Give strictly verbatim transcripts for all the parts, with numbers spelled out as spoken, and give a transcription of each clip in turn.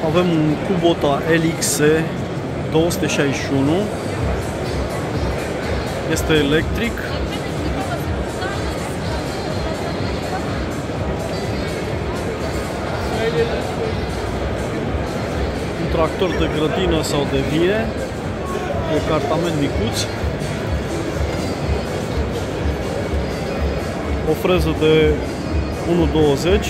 Avem un Kubota L X două sute șaizeci și unu. Este electric. Un tractor de grădină sau de vie, cu cartament micuț. O freză de unu virgulă douăzeci.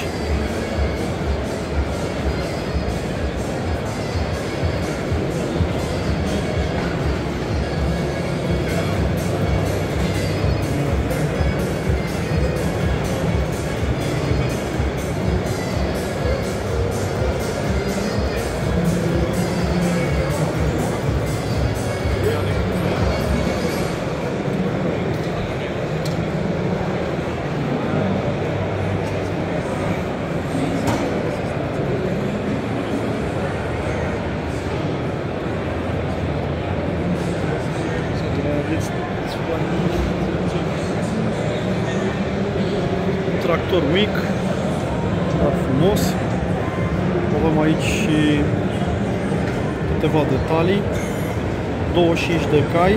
Tractor mic, dar frumos. Avem aici și câteva detalii. douăzeci și cinci de cai,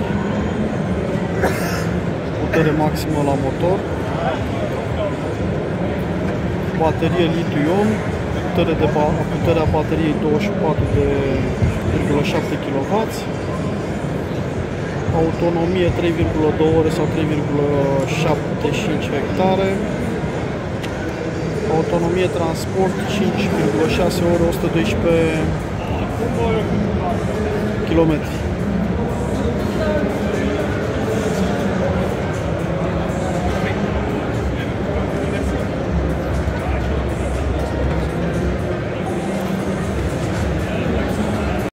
putere maximă la motor, baterie litiu-ion, putere de ba puterea bateriei douăzeci și patru virgulă șapte kilowatt, autonomie trei virgulă doi ore sau trei virgulă șaptezeci și cinci hectare, autonomie transport cinci virgulă șase ore, o sută doisprezece kilometri.